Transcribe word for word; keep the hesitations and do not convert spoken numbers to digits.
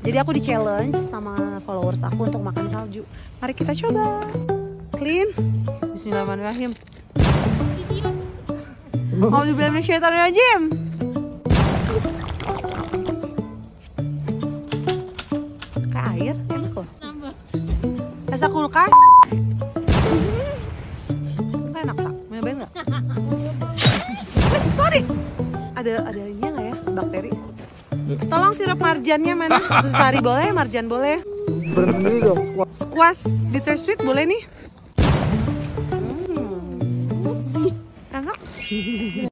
Jadi aku di challenge sama followers aku untuk makan salju. Mari kita coba. Clean. Bismillahirrahmanirrahim. Auzubillahi minasyaitonirrajim. Kayak air, enak loh. Rasa kulkas. Enggak enak tak? Mau nyobain nggak? Sorry. Ada ada ini nggak ya bakteri? Tolong sirup marjannya mana? Sari boleh, marjan boleh. Berhenti dong. Squash bittersweet boleh nih. Hmm. Enak.